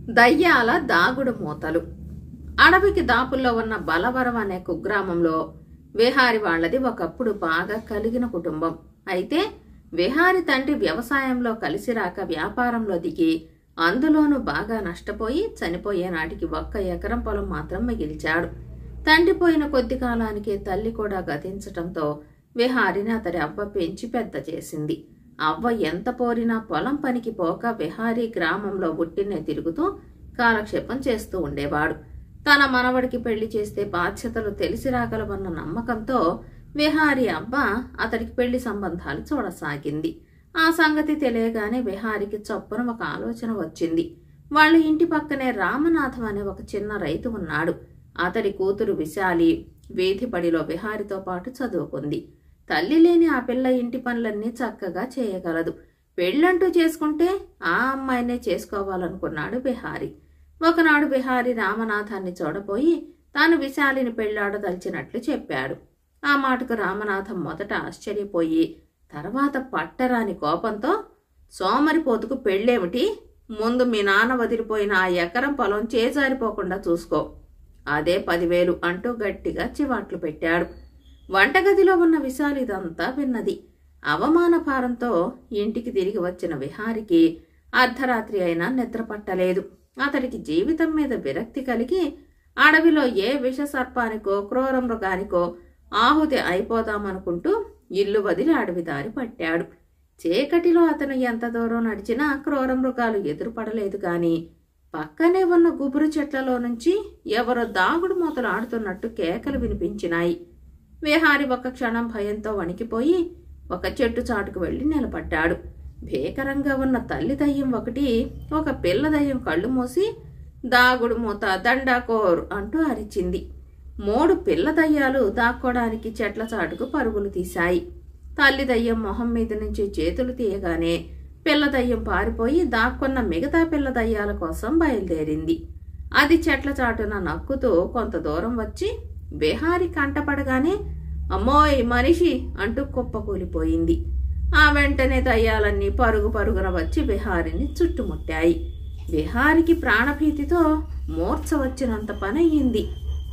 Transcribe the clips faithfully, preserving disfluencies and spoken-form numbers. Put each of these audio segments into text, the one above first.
దయ్యాల దాగుడు మూతలు. అడవికి దాపుల్లో ఉన్న బలవరం అనే కుగ్రామంలో విహారి వాళ్లది ఒకప్పుడు బాగా కలిగిన కుటుంబం. అయితే విహారి తండ్రి వ్యవసాయంలో కలిసి రాక వ్యాపారంలో దిగి అందులోనూ బాగా నష్టపోయి చనిపోయే నాటికి ఒక్క ఎకరం పొలం మాత్రం మిగిల్చాడు. తండ్రి పోయిన కొద్ది కాలానికే తల్లి కూడా గతించటంతో విహారిని అతడి అవ్వ పెంచి పెద్ద చేసింది. అవ్వ ఎంత పోరినా పొలం పనికి పోక విహారీ గ్రామంలో ఉట్టినే తిరుగుతూ కాలక్షేపం చేస్తూ ఉండేవాడు. తన మనవడికి పెళ్లి చేస్తే బాధ్యతలు తెలిసి రాగలవన్న నమ్మకంతో విహారీ అవ్వ అతడికి పెళ్లి సంబంధాలు చూడసాగింది. ఆ సంగతి తెలియగానే విహారికి చొప్పున ఒక ఆలోచన వచ్చింది. వాళ్ళ ఇంటి పక్కనే రామనాథం అనే ఒక చిన్న రైతు ఉన్నాడు. అతడి కూతురు విశాలి వీధి బడిలో విహారితో పాటు చదువుకుంది. తల్లి లేని ఆ పిల్ల ఇంటి పనులన్నీ చక్కగా చేయగలదు. పెళ్ళంటూ చేసుకుంటే ఆ అమ్మాయినే చేసుకోవాలనుకున్నాడు విహారి. ఒకనాడు విహారి రామనాథాన్ని చూడబోయి తాను విశాలిని పెళ్లాడదలిచినట్లు చెప్పాడు. ఆ మాటకు రామనాథం మొదట ఆశ్చర్యపోయి తర్వాత పట్టరాని కోపంతో, సోమరిపోతుకు పెళ్ళేమిటి? ముందు మీ నాన్న వదిలిపోయిన ఆ ఎకరం పొలం చేజారిపోకుండా చూసుకో, అదే పదివేలు అంటూ గట్టిగా చివాట్లు పెట్టాడు. వంటగదిలో ఉన్న విశాలి ఇదంతా విన్నది. అవమాన భారంతో ఇంటికి తిరిగి వచ్చిన విహారికి అర్ధరాత్రి అయినా నిద్ర పట్టలేదు. అతడికి జీవితం మీద విరక్తి కలిగి అడవిలో ఏ విష సర్పానికో క్రూర మృగానికో ఆహుతి అయిపోదామనుకుంటూ ఇల్లు వదిలి అడవి దారి పట్టాడు. చీకటిలో అతను ఎంత దూరం నడిచినా క్రూర మృగాలు ఎదురుపడలేదు గాని పక్కనే ఉన్న గుబురు చెట్లలో నుంచి ఎవరో దాగుడు మూతలు ఆడుతున్నట్టు కేకలు వినిపించినాయి. విహారి ఒక క్షణం భయంతో వణికిపోయి ఒక చెట్టు చాటుకు వెళ్లి నిలబడ్డాడు. భీకరంగా ఉన్న తల్లి దయ్యం ఒకటి ఒక పిల్ల దయ్యం కళ్ళు మూసి దాగుడు మూత దండాకోర్ అంటూ అరిచింది. మూడు పిల్ల దయ్యాలు దాక్కోడానికి చెట్ల చాటుకు పరుగులు తీశాయి. తల్లి దయ్యం మొహం మీద నుంచి చేతులు తీయగానే పిల్ల దయ్యం పారిపోయి దాక్కున్న మిగతా పిల్ల దయ్యాల కోసం బయలుదేరింది. అది చెట్ల చాటున నక్కుతూ కొంత దూరం వచ్చి విహారి కంటపడగానే అమ్మోయ్ మనిషి అంటూ కుప్పకూలిపోయింది. ఆ వెంటనే దయ్యాలన్నీ పరుగు పరుగున వచ్చి విహారిని చుట్టుముట్టాయి. విహారికి ప్రాణభీతితో మూర్ఛ వచ్చినంత పనయ్యింది.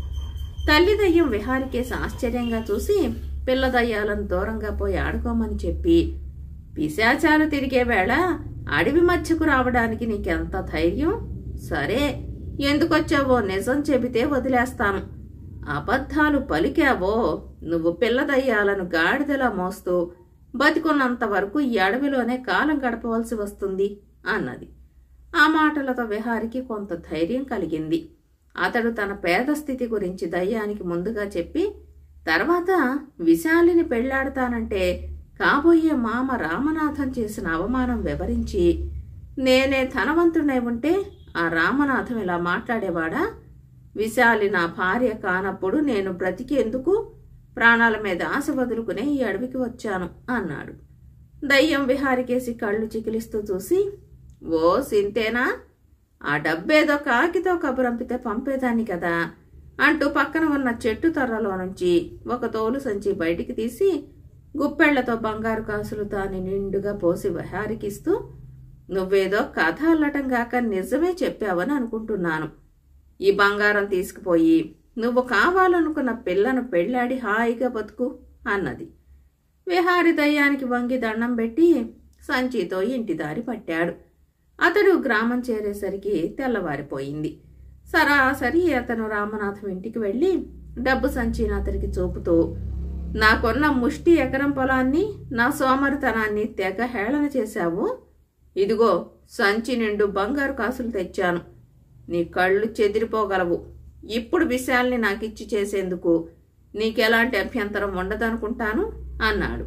తల్లి దయ్యం విహారికేసి ఆశ్చర్యంగా చూసి పిల్ల దయ్యాలను దూరంగా పోయి ఆడుకోమని చెప్పి, పిశాచాలు తిరిగే వేళ అడవి మధ్యకు రావడానికి నీకెంత ధైర్యం? సరే, ఎందుకొచ్చావో నిజం చెబితే వదిలేస్తాను. అబద్ధాలు పలికావో నువ్వు పిల్ల దయ్యాలను గాడిదలా మోస్తూ బతికున్నంత వరకు ఈ అడవిలోనే కాలం గడపవలసి వస్తుంది అన్నది. ఆ మాటలతో విహారికి కొంత ధైర్యం కలిగింది. అతడు తన పేద స్థితి గురించి దయ్యానికి ముందుగా చెప్పి తర్వాత విశాలిని పెళ్లాడతానంటే కాబోయే మామ రామనాథం చేసిన అవమానం వివరించి, నేనే ధనవంతుడై ఉంటే ఆ రామనాథం ఇలా మాట్లాడేవాడా? విశాలి నా భార్య కానప్పుడు నేను బ్రతికేందుకు ప్రాణాల మీద ఆశ వదులుకునే ఈ అడవికి వచ్చాను అన్నాడు. దయ్యం విహారికేసి కళ్ళు చికిలిస్తూ చూసి, ఓ సింతేనా, ఆ డబ్బేదో కాకితో కబురంపితే పంపేదాన్ని కదా అంటూ పక్కన ఉన్న చెట్టు తొర్రలో నుంచి ఒక తోలు సంచి బయటికి తీసి గుప్పెళ్లతో బంగారు కాసులు దాన్ని నిండుగా పోసి విహారికిస్తూ, నువ్వేదో కథ అల్లటం గాక నిజమే చెప్పావని అనుకుంటున్నాను. ఈ బంగారం తీసుకుపోయి నువ్వు కావాలనుకున్న పిల్లను పెళ్లాడి హాయిగా బతుకు అన్నది. విహారి దయ్యానికి వంగి దండం పెట్టి సంచితో ఇంటి దారి పట్టాడు. అతడు గ్రామం చేరేసరికి తెల్లవారిపోయింది. సరాసరి అతను రామనాథం ఇంటికి వెళ్లి డబ్బు సంచిని అతనికి చూపుతూ, నాకున్న ముష్టి ఎకరం పొలాన్ని నా సోమరితనాన్ని తెగ హేళన చేశావు. ఇదిగో సంచి నిండు బంగారు కాసులు తెచ్చాను. నీ కళ్ళు చెదిరిపోగలవు. ఇప్పుడు విశాల్ని నాకిచ్చి చేసేందుకు నీకెలాంటి అభ్యంతరం ఉండదనుకుంటాను అన్నాడు.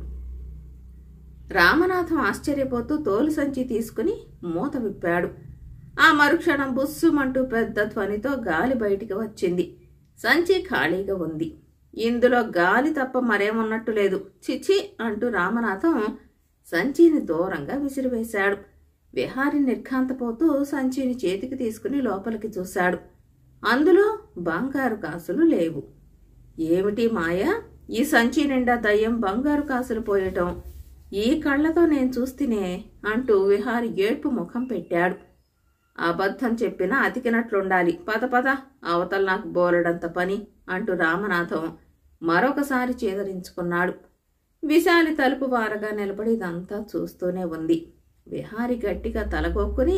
రామనాథం ఆశ్చర్యపోతూ తోలు సంచి తీసుకుని మూత విప్పాడు. ఆ మరుక్షణం బుస్సుమంటూ పెద్ద ధ్వనితో గాలి బయటికి వచ్చింది. సంచి ఖాళీగా ఉంది. ఇందులో గాలి తప్ప మరేమున్నట్టు లేదు. చిచి అంటూ రామనాథం సంచిని దూరంగా విసిరివేశాడు. విహారి నిర్ఘాంతపోతూ సంచిని చేతికి తీసుకుని లోపలికి చూశాడు. అందులో బంగారు కాసులు లేవు. ఏమిటి మాయ, ఈ సంచి నిండా దయ్యం బంగారు కాసులు పోయటం ఈ కళ్లతో నేను చూస్తేనే అంటూ విహారి ఏడ్పు ముఖం పెట్టాడు. అబద్ధం చెప్పినా అతికినట్లుండాలి. పద పద, అవతల నాకు బోలెడంత పని అంటూ రామనాథం మరొకసారి చేదరించుకున్నాడు. విశాలి తలుపు వారగా నిలబడి ఇదంతా చూస్తూనే ఉంది. విహారి గట్టిగా తలగొక్కుని,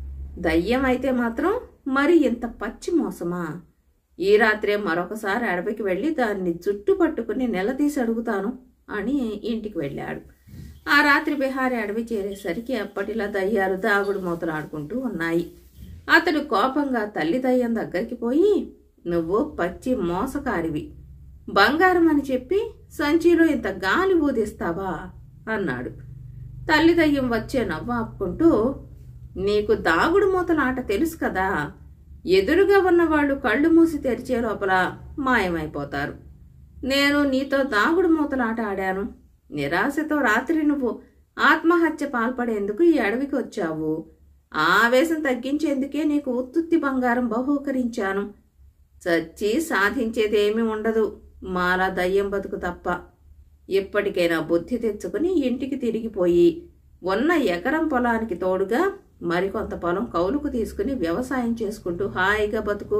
దయ్యం అయితే మాత్రం మరి ఇంత పచ్చి మోసమా? ఈ రాత్రే మరొకసారి అడవికి వెళ్ళి దాన్ని జుట్టు పట్టుకుని నిలదీసి అడుగుతాను అని ఇంటికి వెళ్ళాడు. ఆ రాత్రి విహారి అడవి చేరేసరికి అప్పటిలా దయ్యాలు దాగుడు మూతలాడుకుంటూ ఉన్నాయి. అతడు కోపంగా తల్లి దయ్యం దగ్గరికి పోయి, నువ్వు పచ్చి మోసకారివి, బంగారం అని చెప్పి సంచిలో ఇంత గాలి ఊదిస్తావా అన్నాడు. తల్లి దయ్యం వచ్చే నవ్వు ఆపుకుంటూ, నీకు దాగుడు మూతలాట తెలుసు కదా, ఎదురుగా ఉన్నవాళ్లు కళ్ళు మూసి తెరిచే లోపల మాయమైపోతారు. నేను నీతో దాగుడు మూతలాట ఆడాను. నిరాశతో రాత్రి నువ్వు ఆత్మహత్య పాల్పడేందుకు ఈ అడవికి వచ్చావు. ఆవేశం తగ్గించేందుకే నీకు ఉత్తుత్తి బంగారం బహూకరించాను. చచ్చి సాధించేదేమీ ఉండదు, మాలా దయ్యం బతుకు తప్ప. ఇప్పటికైనా బుద్ధి తెచ్చుకుని ఇంటికి తిరిగిపోయి ఉన్న ఎకరం పొలానికి తోడుగా మరికొంత పొలం కౌలుకు తీసుకుని వ్యవసాయం చేసుకుంటూ హాయిగా బతుకు.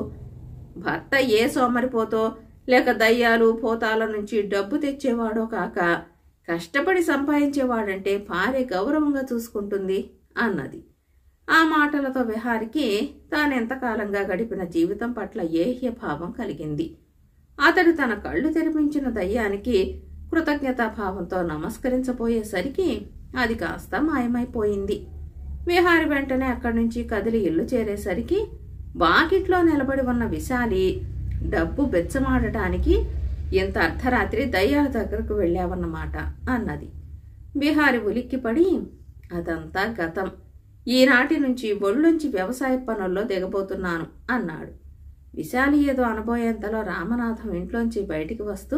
భర్త ఏ సోమరిపోతో లేక దయ్యాలు పోతాల నుంచి డబ్బు తెచ్చేవాడో కాక కష్టపడి సంపాదించేవాడంటే భార్య గౌరవంగా చూసుకుంటుంది అన్నది. ఆ మాటలతో విహారికి తానెంతకాలంగా గడిపిన జీవితం పట్ల ఏహ్యభావం కలిగింది. అతడు తన కళ్ళు తెరిపించిన దయ్యానికి కృతజ్ఞతాభావంతో నమస్కరించబోయేసరికి అది కాస్త మాయమైపోయింది. విహారి వెంటనే అక్కడి నుంచి కదిలి ఇల్లు చేరేసరికి వాకిట్లో నిలబడి ఉన్న విశాలి, డబ్బు బెచ్చమాడటానికి ఇంత అర్ధరాత్రి దయ్యాల దగ్గరకు వెళ్ళావన్నమాట అన్నది. విహారి ఉలిక్కిపడి, అదంతా గతం, ఈనాటి నుంచి ఒళ్ళుంచి వ్యవసాయ పనుల్లో దిగబోతున్నాను అన్నాడు. విశాలి ఏదో అనబోయేంతలో రామనాథం ఇంట్లోంచి బయటికి వస్తూ,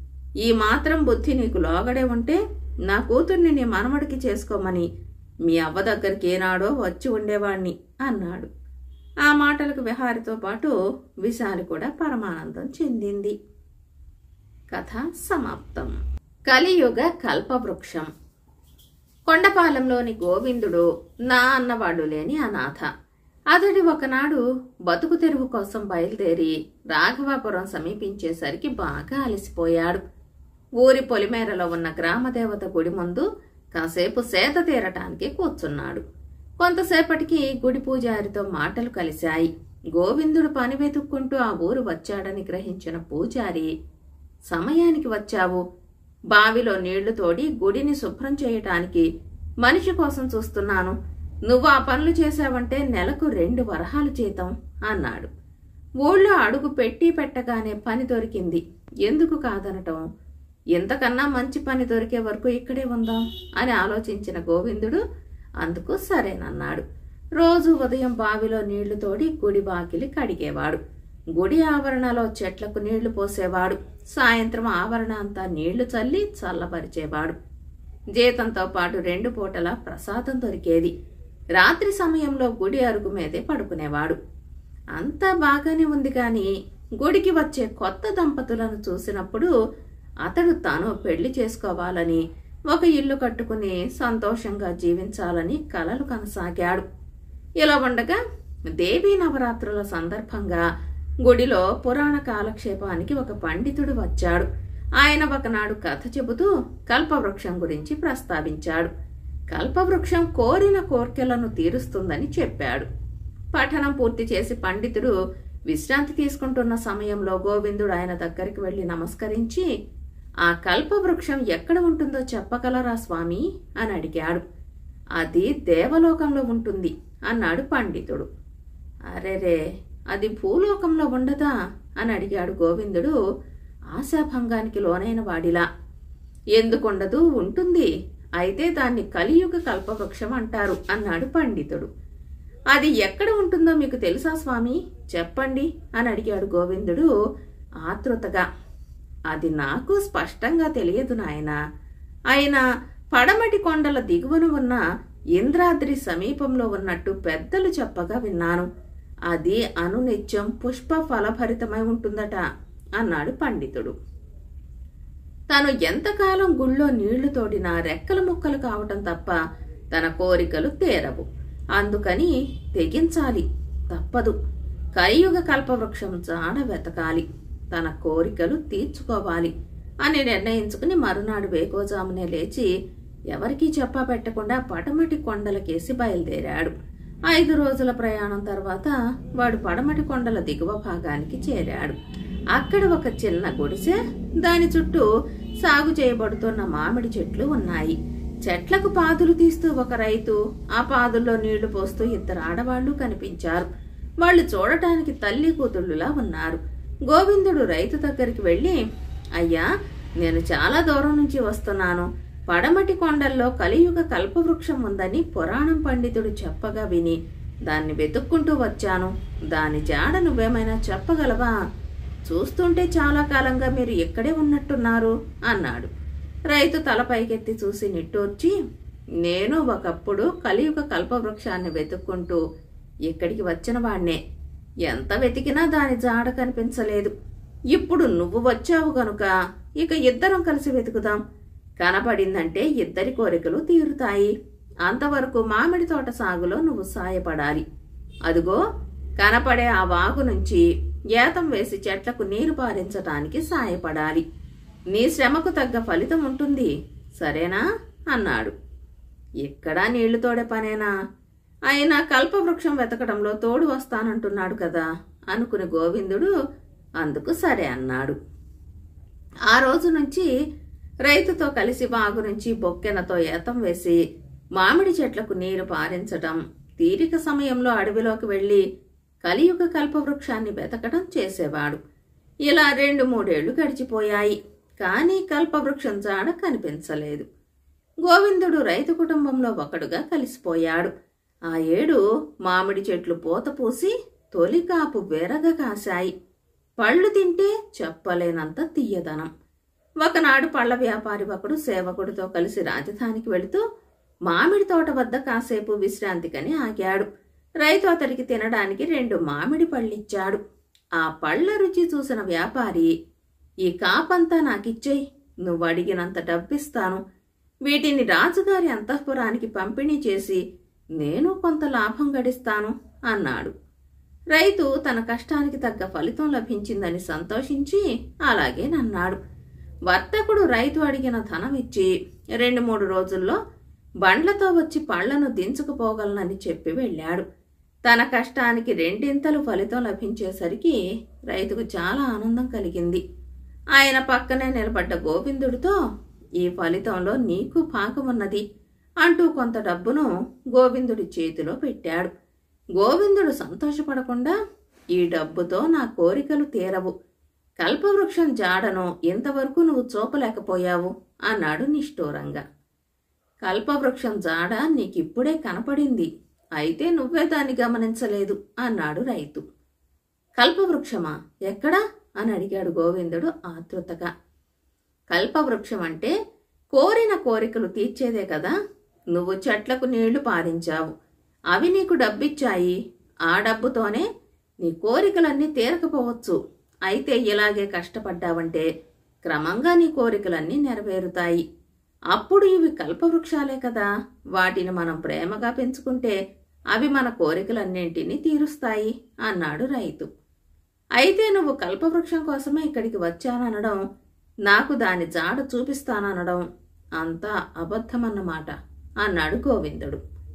ఈ మాత్రం బుద్ధి నీకు లోగడే ఉంటే నా కూతుర్ని నీ మనమడికి చేసుకోమని మీ అవ్వ దగ్గరికి ఏనాడో వచ్చి ఉండేవాణ్ణి అన్నాడు. ఆ మాటలకు విహారితో పాటు విశాలి కూడా పరమానందం చెందింది. కథ సమాప్తం. కలియుగ కల్పవృక్షం. కొండపాలెంలోని గోవిందుడు నా అన్నవాడు లేని అనాథ. అతడి ఒకనాడు బతుకు తెరువు కోసం బయలుదేరి రాఘవాపురం సమీపించేసరికి బాగా అలసిపోయాడు. ఊరి పొలిమేరలో ఉన్న గ్రామదేవత గుడి ముందు కాసేపు సేద తీరటానికి కూర్చున్నాడు. కొంతసేపటికి గుడి పూజారితో మాటలు కలిశాయి. గోవిందుడు పని వెతుక్కుంటూ ఆ ఊరు వచ్చాడని గ్రహించిన పూజారి, సమయానికి వచ్చావు, బావిలో నీళ్లు తోడి గుడిని శుభ్రం చేయటానికి మనిషి కోసం చూస్తున్నాను, నువ్వు ఆ పనులు చేశావంటే నెలకు రెండు వరహాలు జీతం అన్నాడు. ఊళ్ళో అడుగు పెట్టి పెట్టగానే పని దొరికింది, ఎందుకు కాదనటం, ఇంతకన్నా మంచి పని దొరికే వరకు ఇక్కడే ఉందాం అని ఆలోచించిన గోవిందుడు అందుకు సరేనన్నాడు. రోజు ఉదయం బావిలో నీళ్లు తోడి గుడి బాకిలి కడిగేవాడు. గుడి ఆవరణలో చెట్లకు నీళ్లు పోసేవాడు. సాయంత్రం ఆవరణ అంతా నీళ్లు చల్లి చల్లబరిచేవాడు. జీతంతో పాటు రెండు పూటల ప్రసాదం దొరికేది. రాత్రి సమయంలో గుడి అరుగు మీదే పడుకునేవాడు. అంతా బాగానే ఉంది కాని గుడికి వచ్చే కొత్త దంపతులను చూసినప్పుడు అతడు తాను పెళ్లి చేసుకోవాలని, ఒక ఇల్లు కట్టుకుని సంతోషంగా జీవించాలని కలలు కనసాగాడు. ఇలా ఉండగా దేవీ నవరాత్రుల సందర్భంగా గుడిలో పురాణ కాలక్షేపానికి ఒక పండితుడు వచ్చాడు. ఆయన ఒకనాడు కథ చెబుతూ కల్పవృక్షం గురించి ప్రస్తావించాడు. కల్పవృక్షం కోరిన కోర్కెలను తీరుస్తుందని చెప్పాడు. పఠనం పూర్తి చేసి పండితుడు విశ్రాంతి తీసుకుంటున్న సమయంలో గోవిందుడు ఆయన దగ్గరికి వెళ్లి నమస్కరించి, ఆ కల్పవృక్షం ఎక్కడ ఉంటుందో చెప్పగలరా స్వామి అని అడిగాడు. అది దేవలోకంలో ఉంటుంది అన్నాడు పండితుడు. అరెరే, అది భూలోకంలో ఉండదా అని అడిగాడు గోవిందుడు ఆశాభంగానికి లోనైన వాడిలా. ఎందుకుండదు, ఉంటుంది, అయితే దాన్ని కలియుగ కల్పవృక్షం అంటారు అన్నాడు పండితుడు. అది ఎక్కడ ఉంటుందో మీకు తెలుసా స్వామి, చెప్పండి అని అడిగాడు గోవిందుడు ఆతృతగా. అది నాకు స్పష్టంగా తెలియదు నాయనా, అయినా పడమటి కొండల దిగువన ఉన్న ఇంద్రాద్రి సమీపంలో ఉన్నట్టు పెద్దలు చెప్పగా విన్నాను. అది అనునిత్యం పుష్ప ఫలభరితమై ఉంటుందట అన్నాడు పండితుడు. తను ఎంతకాలం గుళ్ళో నీళ్లు తోడినా రెక్కల ముక్కలు కావటం తప్ప తన కోరికలు తీరవు. అందుకని తెగించాలి, తప్పదు. కలియుగ కల్పవృక్షం జాడ వెతకాలి, తన కోరికలు తీర్చుకోవాలి అని నిర్ణయించుకుని మరునాడు వేకోజామునే లేచి ఎవరికీ చెప్పా పెట్టకుండా పడమటి కొండలకేసి బయలుదేరాడు. ఐదు రోజుల ప్రయాణం తర్వాత వాడు పడమటి కొండల దిగువ భాగానికి చేరాడు. అక్కడ ఒక చిన్న గుడిసె, దాని చుట్టూ సాగు చేయబడుతున్న మామిడి చెట్లు ఉన్నాయి. చెట్లకు పాదులు తీస్తూ ఒక రైతు, ఆ పాదుల్లో నీళ్లు పోస్తూ ఇద్దరు ఆడవాళ్లు కనిపించారు. వాళ్ళు చూడటానికి తల్లి కూతుళ్ళులా ఉన్నారు. గోవిందుడు రైతు దగ్గరికి వెళ్లి, అయ్యా, నేను చాలా దూరం నుంచి వస్తున్నాను. పడమటి కొండల్లో కలియుగ కల్పవృక్షం ఉందని పురాణం పండితుడు చెప్పగా విని దాన్ని వెతుక్కుంటూ వచ్చాను. దాని జాడ నువ్వేమైనా చెప్పగలవా? చూస్తుంటే చాలా కాలంగా మీరు ఇక్కడే ఉన్నట్టున్నారు అన్నాడు. రైతు తల పైకెత్తి చూసి నిట్టూర్చి, నేను ఒకప్పుడు కలియుగ కల్పవృక్షాన్ని వెతుక్కుంటూ ఇక్కడికి వచ్చిన వాణ్ణే. ఎంత వెతికినా దాని జాడ కనిపించలేదు. ఇప్పుడు నువ్వు వచ్చావు గనుక ఇక ఇద్దరం కలిసి వెతుకుదాం. కనపడిందంటే ఇద్దరి కోరికలు తీరుతాయి. అంతవరకు మామిడి తోట సాగులో నువ్వు సాయపడాలి. అదుగో కనపడే ఆ వాగు నుంచి ఏతం వేసి చెట్లకు నీరు పారించటానికి సాయపడాలి. నీ శ్రమకు తగ్గ ఫలితం ఉంటుంది, సరేనా అన్నాడు. ఎక్కడా నీళ్లు తోడే పనేనా? అయినా కల్పవృక్షం వెతకడంలో తోడు వస్తానంటున్నాడు కదా అనుకుని గోవిందుడు అందుకు సరే అన్నాడు. ఆ రోజు నుంచి రైతుతో కలిసి వాగు నుంచి బొక్కెనతో ఏతం వేసి మామిడి చెట్లకు నీరు పారించటం, తీరిక సమయంలో అడవిలోకి వెళ్లి కలియుగ కల్పవృక్షాన్ని వెతకడం చేసేవాడు. ఇలా రెండు మూడేళ్లు గడిచిపోయాయి. కానీ కల్పవృక్షం జాడ కనిపించలేదు. గోవిందుడు రైతు కుటుంబంలో ఒకడుగా కలిసిపోయాడు. ఆ ఏడు మామిడి చెట్లు పూత పూసి తొలి కాపు వెరగ కాశాయి. పళ్ళు తింటే చెప్పలేనంత తీయదనం. ఒకనాడు పళ్ల వ్యాపారి ఒకడు సేవకుడితో కలిసి రాజధానికి వెళుతూ మామిడి తోట వద్ద కాసేపు విశ్రాంతికని ఆగాడు. రైతు అతడికి తినడానికి రెండు మామిడి పళ్ళిచ్చాడు. ఆ పళ్ల రుచి చూసిన వ్యాపారి, ఈ కాపంతా నాకిచ్చేయి, నువ్వు అడిగినంత డబ్బిస్తాను. వీటిని రాజుగారి అంతఃపురానికి పంపిణీ చేసి నేను కొంత లాభం గడిస్తాను అన్నాడు. రైతు తన కష్టానికి తగ్గ ఫలితం లభించిందని సంతోషించి అలాగేనన్నాడు. వర్తకుడు రైతు అడిగిన ధనం ఇచ్చి రెండు మూడు రోజుల్లో బండ్లతో వచ్చి పళ్లను దించుకుపోగలనని చెప్పి వెళ్ళాడు. తన కష్టానికి రెండింతలు ఫలితం లభించేసరికి రైతుకు చాలా ఆనందం కలిగింది. ఆయన పక్కనే నిలబడ్డ గోవిందుడితో, ఈ ఫలితంలో నీకు భాగమున్నది అంటూ కొంత డబ్బును గోవిందుడి చేతిలో పెట్టాడు. గోవిందుడు సంతోషపడకుండా, ఈ డబ్బుతో నా కోరికలు తీరవు, కల్పవృక్షం జాడను ఇంతవరకు నువ్వు చూపలేకపోయావు అన్నాడు నిష్ఠూరంగా. కల్పవృక్షం జాడ నీకిప్పుడే కనపడింది, అయితే నువ్వే దాన్ని గమనించలేదు అన్నాడు రైతు. కల్పవృక్షమా? ఎక్కడా అని అడిగాడు గోవిందుడు ఆతృతగా. కల్పవృక్షం అంటే కోరిన కోరికలు తీర్చేదే కదా. నువ్వు చెట్లకు నీళ్లు పారించావు, అవి నీకు డబ్బిచ్చాయి. ఆ డబ్బుతోనే నీ కోరికలన్నీ తీరకపోవచ్చు. అయితే ఇలాగే కష్టపడ్డావంటే క్రమంగా నీ కోరికలన్నీ నెరవేరుతాయి. అప్పుడు ఇవి కల్పవృక్షాలే కదా, వాటిని మనం ప్రేమగా పెంచుకుంటే అవి మన కోరికలన్నింటినీ తీరుస్తాయి అన్నాడు రైతు. అయితే నువ్వు కల్పవృక్షం కోసమే ఇక్కడికి వచ్చాననడం, నాకు దాని జాడ చూపిస్తాననడం అంతా అబద్ధమన్నమాట అన్నాడు గోవిందుడు.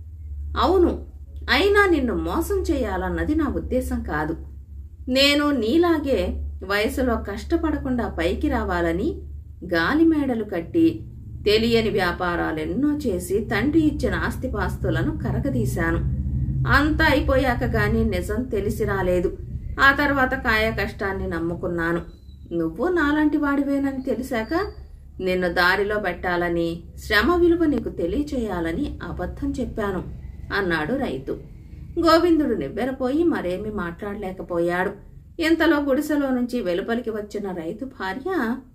అవును, అయినా నిన్ను మోసం చేయాలన్నది నా ఉద్దేశం కాదు. నేను నీలాగే వయసులో కష్టపడకుండా పైకి రావాలని గాలిమేడలు కట్టి తెలియని వ్యాపారాలెన్నో చేసి తండ్రి ఇచ్చిన ఆస్తిపాస్తులను కరగదీశాను. అంతా అయిపోయాక గాని నిజం తెలిసి రాలేదు. ఆ తర్వాత కాయ కష్టాన్ని నమ్ముకున్నాను. నువ్వు నాలాంటి వాడివేనని తెలిసాక నిన్ను దారిలో పెట్టాలని, శ్రమ విలువ నీకు తెలియచేయాలని అబద్ధం చెప్పాను అన్నాడు రైతు. గోవిందుడు నివ్వెరపోయి మరేమీ మాట్లాడలేకపోయాడు. ఇంతలో గుడిసెలో నుంచి వెలుపలికి వచ్చిన రైతు భార్య,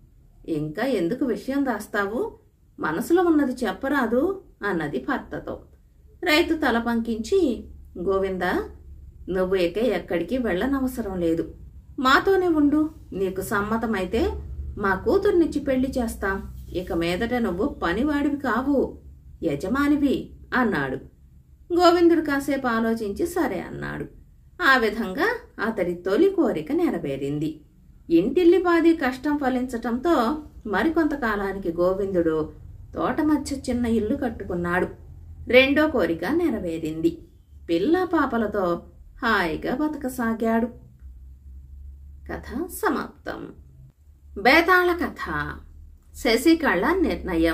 ఇంకా ఎందుకు విషయం దాస్తావు, మనసులో ఉన్నది చెప్పరాదు అన్నది భర్తతో. రైతు తల పంకించి, గోవిందా, నువ్వు ఇక ఎక్కడికి వెళ్ళనవసరం లేదు, మాతోనే ఉండు. నీకు సమ్మతమైతే మా కూతుర్నిచ్చి పెళ్లి చేస్తాం. ఇక మీదట నువ్వు పనివాడివి కావు, యజమానివి అన్నాడు. గోవిందుడు కాసేపు ఆలోచించి సరే అన్నాడు. ఆ విధంగా అతడి తొలి కోరిక నెరవేరింది. ఇంటిల్లిపాది కష్టం ఫలించటంతో మరికొంతకాలానికి గోవిందుడు తోట మధ్య చిన్న ఇల్లు కట్టుకున్నాడు. రెండో కోరిక నెరవేరింది. పిల్ల పాపలతో హాయిగా బతకసాగాడు. కథ సమాప్తం. బేతాళ కథ. శశికళ నిర్ణయం.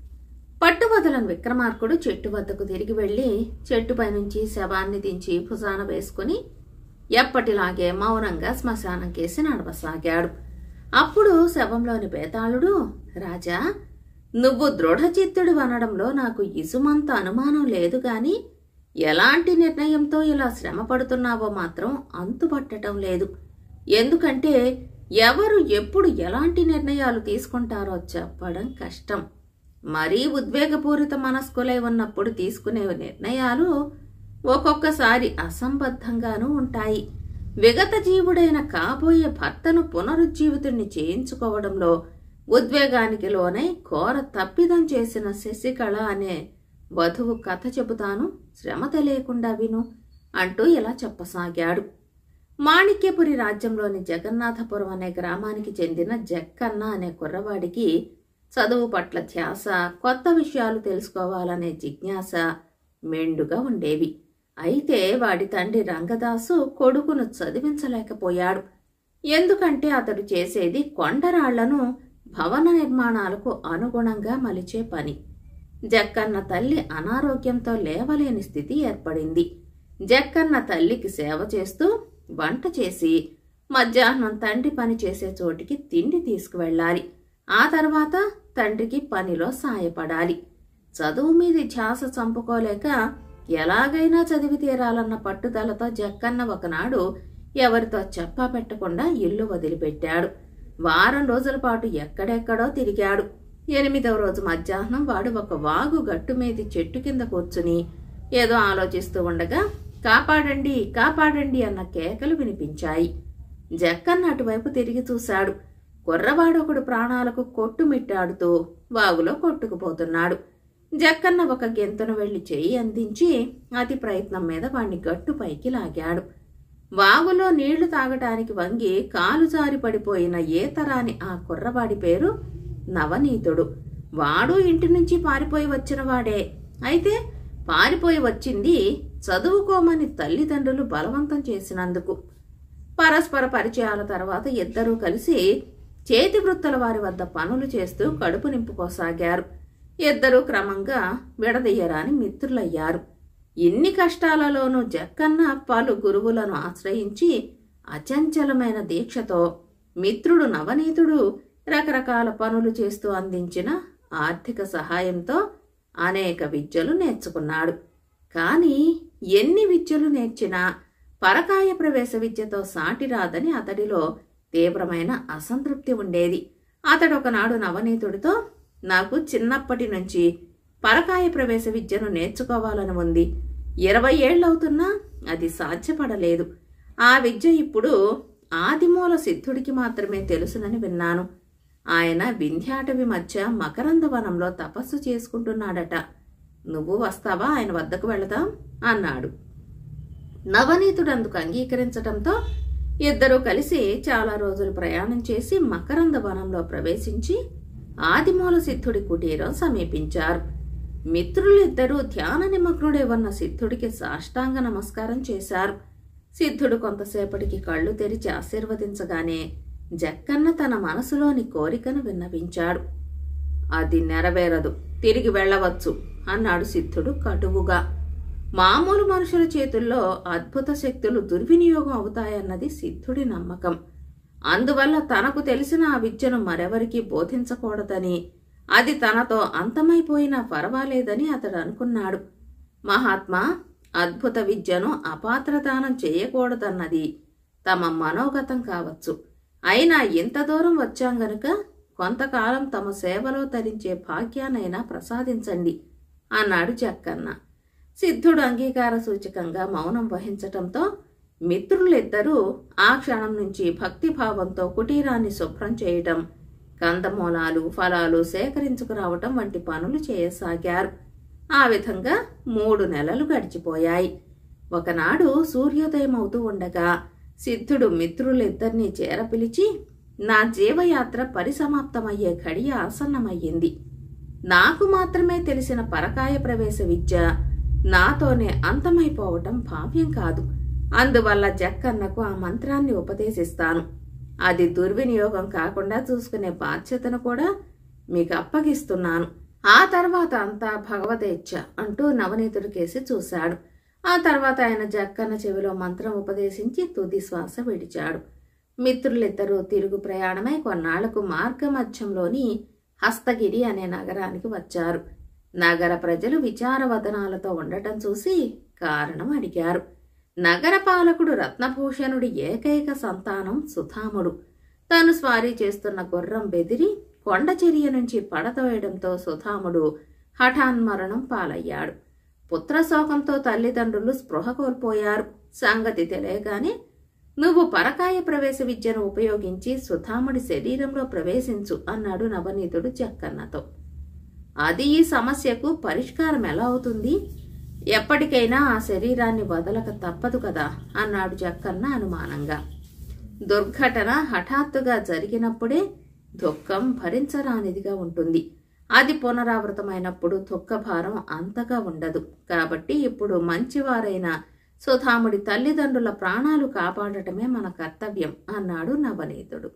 పట్టువదలని విక్రమార్కుడు చెట్టు వద్దకు తిరిగి వెళ్లి చెట్టుపై నుంచి శవాన్ని దించి భుజాన వేసుకుని ఎప్పటిలాగే మౌనంగా శ్మశానం కేసి నడవసాగాడు. అప్పుడు శవంలోని బేతాళుడు, రాజా, నువ్వు దృఢచిత్తుడు అనడంలో నాకు ఇసుమంత అనుమానం లేదు గాని ఎలాంటి నిర్ణయంతో ఇలా శ్రమ పడుతున్నావో మాత్రం అంతుపట్టడం లేదు. ఎందుకంటే ఎవరు ఎప్పుడు ఎలాంటి నిర్ణయాలు తీసుకుంటారో చెప్పడం కష్టం. మరీ ఉద్వేగపూరిత మనస్కులై ఉన్నప్పుడు తీసుకునే నిర్ణయాలు ఒక్కొక్కసారి అసంబద్ధంగానూ ఉంటాయి. విగత జీవుడైన కాబోయే భర్తను పునరుజ్జీవితుణ్ణి చేయించుకోవడంలో ఉద్వేగానికి లోనై ఘోర తప్పిదం చేసిన శశికళ అనే వధువు కథ చెబుతాను, శ్రమ తెలియకుండా విను అంటూ ఇలా చెప్పసాగాడు. మాణిక్యపురి రాజ్యంలోని జగన్నాథపురం అనే గ్రామానికి చెందిన జక్కన్న అనే కుర్రవాడికి చదువు పట్ల ధ్యాస, కొత్త విషయాలు తెలుసుకోవాలనే జిజ్ఞాస మెండుగా ఉండేవి. అయితే వాడి తండ్రి రంగదాసు కొడుకును చదివించలేకపోయాడు. ఎందుకంటే అతడు చేసేది కొండరాళ్లను భవన నిర్మాణాలకు అనుగుణంగా మలిచే పని. జక్కన్న తల్లి అనారోగ్యంతో లేవలేని స్థితి ఏర్పడింది. జక్కన్న తల్లికి సేవ చేస్తూ వంట చేసి మధ్యాహ్నం తండ్రి పని చేసే చోటికి తిండి తీసుకువెళ్ళాలి. ఆ తర్వాత తండ్రికి పనిలో సాయపడాలి. చదువు మీది ధ్యాస చంపుకోలేక ఎలాగైనా చదివి తీరాలన్న పట్టుదలతో జక్కన్న ఒకనాడు ఎవరితో చెప్పా పెట్టకుండా ఇల్లు వదిలిపెట్టాడు. వారం రోజుల పాటు ఎక్కడెక్కడో తిరిగాడు. ఎనిమిదవ రోజు మధ్యాహ్నం వాడు ఒక వాగు గట్టు మీది చెట్టు కింద కూర్చుని ఏదో ఆలోచిస్తూ ఉండగా కాపాడండి కాపాడండి అన్న కేకలు వినిపించాయి. జక్కన్న అటువైపు తిరిగి చూశాడు. కుర్రవాడొకడు ప్రాణాలకు కొట్టుమిట్టాడుతూ వాగులో కొట్టుకుపోతున్నాడు. జక్కన్న ఒక గెంతును వెళ్లి చెయ్యి అందించి అతి ప్రయత్నం మీద వాణ్ణి గట్టుపైకి లాగాడు. వాగులో నీళ్లు తాగటానికి వంగి కాలు జారి పడిపోయిన ఏతరాని ఆ కుర్రవాడి పేరు నవనీతుడు. వాడు ఇంటి నుంచి పారిపోయి వచ్చిన వాడే. అయితే పారిపోయి వచ్చింది చదువుకోమని తల్లిదండ్రులు బలవంతం చేసినందుకు. పరస్పర పరిచయాల తర్వాత ఇద్దరూ కలిసి చేతి వృత్తుల వారి వద్ద పనులు చేస్తూ కడుపు నింపుకోసాగారు. ఇద్దరూ క్రమంగా విడదీయరాని మిత్రులయ్యారు. ఇన్ని కష్టాలలోనూ జక్కన్న పలు గురువులను ఆశ్రయించి అచంచలమైన దీక్షతో మిత్రుడు నవనీతుడు రకరకాల పనులు చేస్తూ అందించిన ఆర్థిక సహాయంతో అనేక విద్యలు నేర్చుకున్నాడు. కాని ఎన్ని విద్యలు నేర్చినా పరకాయ ప్రవేశ విద్యతో సాటి రాదని అతడిలో తీవ్రమైన అసంతృప్తి ఉండేది. అతడొకనాడు నవనీతుడితో, నాకు చిన్నప్పటి నుంచి పరకాయ ప్రవేశ విద్యను నేర్చుకోవాలని ఉంది. ఇరవై ఏళ్లవుతున్నా అది సాధ్యపడలేదు. ఆ విద్య ఇప్పుడు ఆదిమూల సిద్ధుడికి మాత్రమే తెలుసునని విన్నాను. ఆయన వింధ్యాటవి మధ్య మకరందవనంలో తపస్సు చేసుకుంటున్నాడట. నువ్వు వస్తావా? ఆయన వద్దకు వెళదాం అన్నాడు. నవనీతుడందుకు అంగీకరించటంతో ఇద్దరూ కలిసి చాలా రోజులు ప్రయాణం చేసి మకరందవనంలో ప్రవేశించి ఆదిమూల సిద్ధుడి కుటీరం సమీపించారు. మిత్రులిద్దరూ ధ్యాన నిమగ్నుడే ఉన్న సిద్ధుడికి సాష్టాంగ నమస్కారం చేశారు. సిద్ధుడు కొంతసేపటికి కళ్ళు తెరిచి ఆశీర్వదించగానే జక్కన్న తన మనసులోని కోరికను విన్నవించాడు. అది నెరవేరదు, తిరిగి వెళ్లవచ్చు అన్నాడు సిద్ధుడు కటువుగా. మామూలు మనుషుల చేతుల్లో అద్భుత శక్తులు దుర్వినియోగం అవుతాయన్నది సిద్ధుడి నమ్మకం. అందువల్ల తనకు తెలిసిన ఆ విద్యను మరెవరికీ బోధించకూడదని, అది తనతో అంతమైపోయినా పర్వాలేదని అతడు అనుకున్నాడు. మహాత్మా, అద్భుత విద్యను అపాత్రదానం చేయకూడదన్నది తమ మనోగతం కావచ్చు. అయినా ఇంత దూరం వచ్చాం గనుక కొంతకాలం తమ సేవలో తరించే భాగ్యానైనా ప్రసాదించండి అన్నాడు జక్కన్న. సిద్ధుడు అంగీకార సూచకంగా మౌనం వహించటంతో మిత్రులిద్దరూ ఆ క్షణం నుంచి భక్తిభావంతో కుటీరాన్ని శుభ్రం చేయటం, కందమూలాలు ఫలాలు సేకరించుకురావటం వంటి పనులు చేయసాగారు. ఆ విధంగా మూడు నెలలు గడిచిపోయాయి. ఒకనాడు సూర్యోదయం అవుతూ ఉండగా సిద్ధుడు మిత్రులిద్దరినీ చేరపిలిచి, నా జీవయాత్ర పరిసమాప్తమయ్యే ఘడియ ఆసన్నమయ్యింది. నాకు మాత్రమే తెలిసిన పరకాయ ప్రవేశ విద్య నాతోనే అంతమైపోవటం భావ్యం కాదు. అందువల్ల జక్కన్నకు ఆ మంత్రాన్ని ఉపదేశిస్తాను. అది దుర్వినియోగం కాకుండా చూసుకునే బాధ్యతను కూడా మీకు అప్పగిస్తున్నాను. ఆ తర్వాత అంతా భగవదేచ్ఛ అంటూ నవనీతుడి కేసి చూశాడు. ఆ తర్వాత ఆయన జక్కన్న చెవిలో మంత్రం ఉపదేశించి తుది శ్వాస విడిచాడు. మిత్రులిద్దరూ తిరుగు ప్రయాణమై కొన్నాళ్లకు మార్గమధ్యంలోని హస్తగిరి అనే నగరానికి వచ్చారు. నగర ప్రజలు విచారవదనాలతో ఉండటం చూసి కారణం అడిగారు. నగర పాలకుడు రత్నభూషణుడి ఏకైక సంతానం సుధాముడు. తాను స్వారీ చేస్తున్న గుర్రం బెదిరి కొండచర్య నుంచి పడతోయడంతో సుధాముడు హఠాన్మరణం పాలయ్యాడు. పుత్రశోకంతో తల్లిదండ్రులు స్పృహ కోల్పోయారు. సంగతి తెలియగానే, నువ్వు పరకాయ ప్రవేశ విద్యను ఉపయోగించి సుధాముడి శరీరంలో ప్రవేశించు అన్నాడు నవనీతుడు జక్కన్నతో. అది ఈ సమస్యకు పరిష్కారం ఎలా అవుతుంది? ఎప్పటికైనా ఆ శరీరాన్ని వదలక తప్పదు కదా అన్నాడు జక్కన్న అనుమానంగా. దుర్ఘటన హఠాత్తుగా జరిగినప్పుడే దుఃఖం భరించరానిదిగా ఉంటుంది. అది పునరావృతమైనప్పుడు దుఃఖభారం అంతగా ఉండదు. కాబట్టి ఇప్పుడు మంచివారైన సుధాముడి తల్లిదండ్రుల ప్రాణాలు కాపాడటమే మన కర్తవ్యం అన్నాడు నవనీతుడు.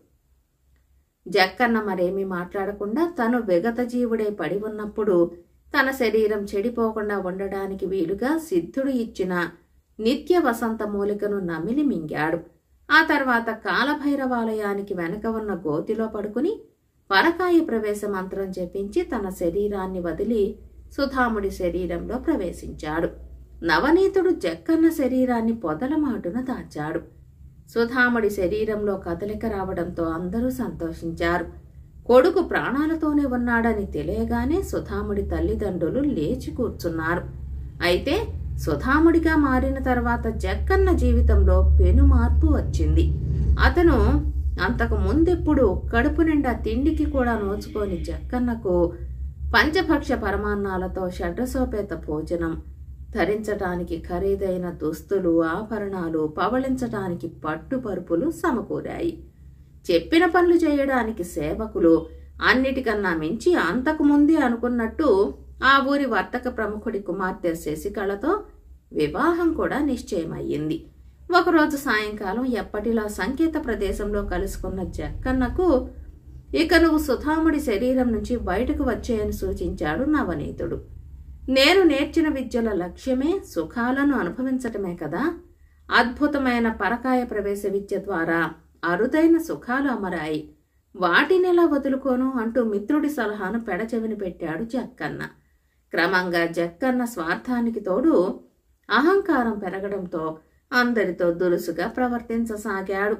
జక్కన్న మరేమీ మాట్లాడకుండా తను విగత జీవుడై పడి ఉన్నప్పుడు తన శరీరం చెడిపోకుండా ఉండడానికి వీలుగా సిద్ధుడు ఇచ్చిన నిత్య వసంత మూలికను నమిలి మింగాడు. ఆ తర్వాత కాలభైరవాలయానికి వెనక ఉన్న గోతిలో పడుకుని పరకాయ ప్రవేశ మంత్రం జపించి తన శరీరాన్ని వదిలి సుధాముడి శరీరంలో ప్రవేశించాడు. నవనీతుడు జక్కన్న శరీరాన్ని పొదలమాటున దాచాడు. సుధాముడి శరీరంలో కదలిక రావడంతో అందరూ సంతోషించారు. కొడుకు ప్రాణాలతోనే ఉన్నాడని తెలియగానే సుధాముడి తల్లిదండ్రులు లేచి కూర్చున్నారు. అయితే సుధాముడిగా మారిన తర్వాత జక్కన్న జీవితంలో పెను మార్పు వచ్చింది. అతను అంతకు ముందెప్పుడు కడుపు నిండా తిండికి కూడా నోచుకోని జక్కన్నకు పంచభక్ష పరమాన్నాలతో షడ్రసోపేత భోజనం, ధరించటానికి ఖరీదైన దుస్తులు, ఆభరణాలు, పవళించటానికి పట్టుపరుపులు సమకూరాయి. చెప్పిన పనులు చేయడానికి సేవకులు, అన్నిటికన్నా మించి అంతకుముందే అనుకున్నట్టు ఆ ఊరి వర్తక ప్రముఖుడి కుమార్తె శశికళతో వివాహం కూడా నిశ్చయమయ్యింది. ఒకరోజు సాయంకాలం ఎప్పటిలా సంకేత ప్రదేశంలో కలుసుకున్న జక్కన్నకు ఇక నువ్వు సుధాముడి శరీరం నుంచి బయటకు వచ్చేయని సూచించాడు నవనీతుడు. నేను నేర్చిన విద్యల లక్ష్యమే సుఖాలను అనుభవించటమే కదా. అద్భుతమైన పరకాయ ప్రవేశ విద్య ద్వారా అరుదైన సుఖాలు అమరాయి. వాటినెలా వదులుకోను అంటూ మిత్రుడి సలహాను పెడచెవిని పెట్టాడు జక్కన్న. క్రమంగా జక్కన్న స్వార్థానికి తోడు అహంకారం పెరగడంతో అందరితో దురుసుగా ప్రవర్తించసాగాడు.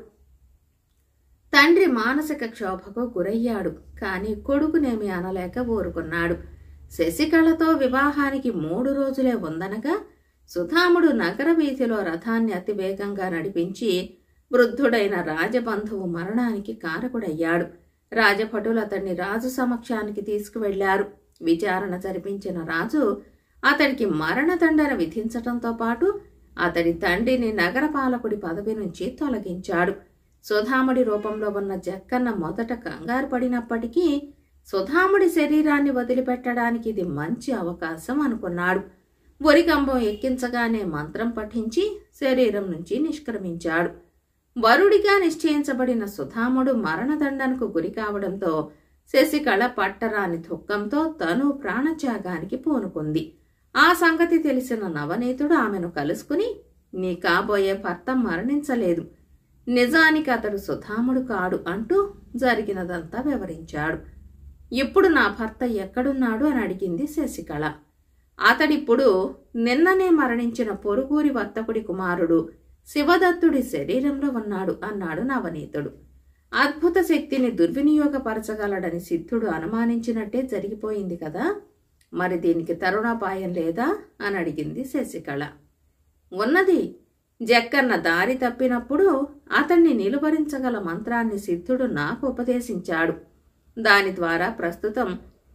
తండ్రి మానసిక క్షోభకు గురయ్యాడు. కాని కొడుకునేమి అనలేక ఊరుకున్నాడు. శశికళతో వివాహానికి మూడు రోజులే ఉందనగా సుధాముడు నగర వీధిలో రథాన్ని అతివేగంగా నడిపించి వృద్ధుడైన రాజబంధువు మరణానికి కారకుడయ్యాడు. రాజభటులు అతన్ని రాజు సమక్షానికి తీసుకువెళ్లారు. విచారణ జరిపించిన రాజు అతడికి మరణదండన విధించటంతో పాటు అతడి తండ్రిని నగరపాలకుడి పదవి నుంచి తొలగించాడు. సుధాముడి రూపంలో ఉన్న జక్కన్న మొదట కంగారు పడినప్పటికీ సుధాముడి శరీరాన్ని వదిలిపెట్టడానికి ఇది మంచి అవకాశం అనుకున్నాడు. బొరికంబం ఎక్కించగానే మంత్రం పఠించి శరీరం నుంచి నిష్క్రమించాడు. వరుడిగా నిశ్చయించబడిన సుధాముడు మరణదండనకు గురి కావడంతో శశికళ పట్టరాని దుఃఖంతో తను ప్రాణత్యాగానికి పూనుకుంది. ఆ సంగతి తెలిసిన నవనీతుడు ఆమెను కలుసుకుని, నీ కాబోయే భర్త మరణించలేదు, నిజానికి అతడు సుధాముడు కాడు అంటూ జరిగినదంతా వివరించాడు. ఇప్పుడు నా భర్త ఎక్కడున్నాడు అని అడిగింది శశికళ. అతడిప్పుడు నిన్ననే మరణించిన పొరుగురి వర్తకుడి కుమారుడు శివదత్తుడి శరీరంలో ఉన్నాడు అన్నాడు నవనీతుడు. అద్భుత శక్తిని దుర్వినియోగపరచగలడని సిద్ధుడు అనుమానించినట్టే జరిగిపోయింది కదా, మరి దీనికి తరుణోపాయం లేదా అని అడిగింది శశికళ. ఉన్నది. జక్కన్న దారి తప్పినప్పుడు అతన్ని నిలువరించగల మంత్రాన్ని సిద్ధుడు నాకు ఉపదేశించాడు. దాని ద్వారా ప్రస్తుతం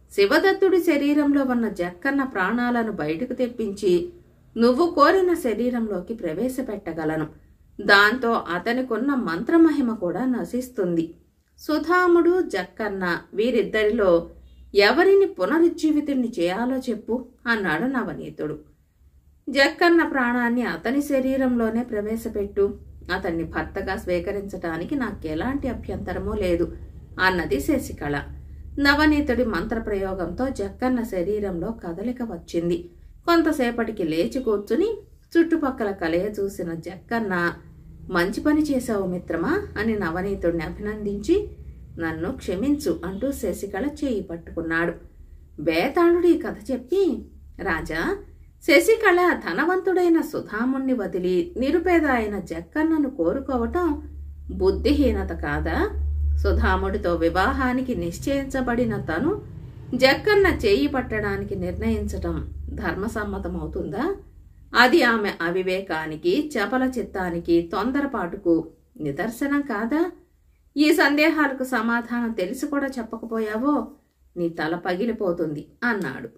శివదత్తుడి శరీరంలో ఉన్న జక్కన్న ప్రాణాలను బయటకు తెప్పించి నువ్వు కోరిన శరీరంలోకి ప్రవేశపెట్టగలను. దాంతో అతనికున్న మంత్రమహిమ కూడా నశిస్తుంది. సుధాముడు జక్కన్న వీరిద్దరిలో ఎవరిని పునరుజ్జీవితుణ్ణి చేయాలో చెప్పు అన్నాడు నవనీతుడు. జక్కన్న ప్రాణాన్ని అతని శరీరంలోనే ప్రవేశపెట్టు. అతన్ని భర్తగా స్వీకరించటానికి నాకెలాంటి అభ్యంతరమూ లేదు అన్నది శశికళ. నవనీతుడి మంత్రప్రయోగంతో జక్కన్న శరీరంలో కదలిక వచ్చింది. కొంతసేపటికి లేచి కూర్చుని చుట్టుపక్కల కలయ చూసిన జక్కన్న, మంచి పని చేశావు మిత్రమా అని నవనీతుడిని అభినందించి, నన్ను క్షమించు అంటూ శశికళ చేయి పట్టుకున్నాడు. బేతాళుడు ఈ కథ చెప్పి, రాజా, శశికళ ధనవంతుడైన సుధాముణ్ణి వదిలి నిరుపేద అయిన జక్కన్నను కోరుకోవటం బుద్ధిహీనత కాదా? సుధాముడితో వివాహానికి నిశ్చయించబడిన తను జక్కన్న చేయి పట్టడానికి నిర్ణయించటం ధర్మసమ్మతమవుతుందా? అది ఆమె అవివేకానికి, చపల చిత్తానికి, తొందరపాటుకు నిదర్శనం కాదా? ఈ సందేహాలకు సమాధానం తెలిసి కూడా చెప్పకపోయావో నీ తల పగిలిపోతుంది అన్నాడు.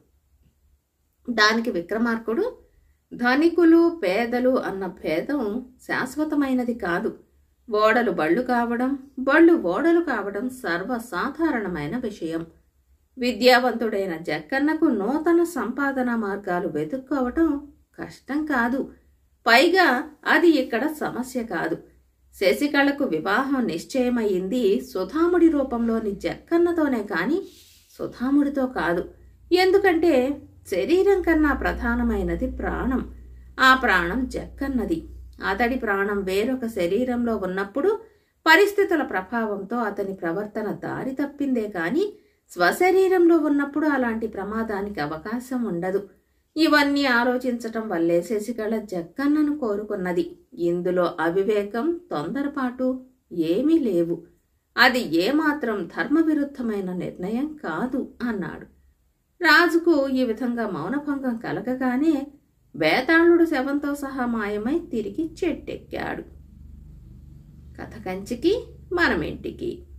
దానికి విక్రమార్కుడు, ధనికులు పేదలు అన్న భేదం శాశ్వతమైనది కాదు. ఓడలు బళ్ళు కావడం, బళ్ళు ఓడలు కావడం సర్వసాధారణమైన విషయం. విద్యావంతుడైన జక్కన్నకు నూతన సంపాదన మార్గాలు వెతుక్కోవటం కష్టం కాదు. పైగా అది ఇక్కడ సమస్య కాదు. శశికళకు వివాహం నిశ్చయమయ్యింది సుధాముడి రూపంలోని జక్కన్నతోనే కాని సుధాముడితో కాదు. ఎందుకంటే శరీరం కన్నా ప్రధానమైనది ప్రాణం. ఆ ప్రాణం జక్కన్నది. అతడి ప్రాణం వేరొక శరీరంలో ఉన్నప్పుడు పరిస్థితుల ప్రభావంతో అతని ప్రవర్తన దారి తప్పిందే కాని స్వశరీరంలో ఉన్నప్పుడు అలాంటి ప్రమాదానికి అవకాశం ఉండదు. ఇవన్నీ ఆలోచించటం వల్లే శశికళ జక్కన్నను కోరుకున్నది. ఇందులో అవివేకం, తొందరపాటు ఏమీ లేవు. అది ఏమాత్రం ధర్మవిరుద్ధమైన నిర్ణయం కాదు అన్నాడు. రాజుకు ఈ విధంగా మౌనభంగం కలగగానే బేతాళుడు శవంతో సహా మాయమై తిరిగి చెట్టెక్కాడు. కథ కంచికి మనమింటికి.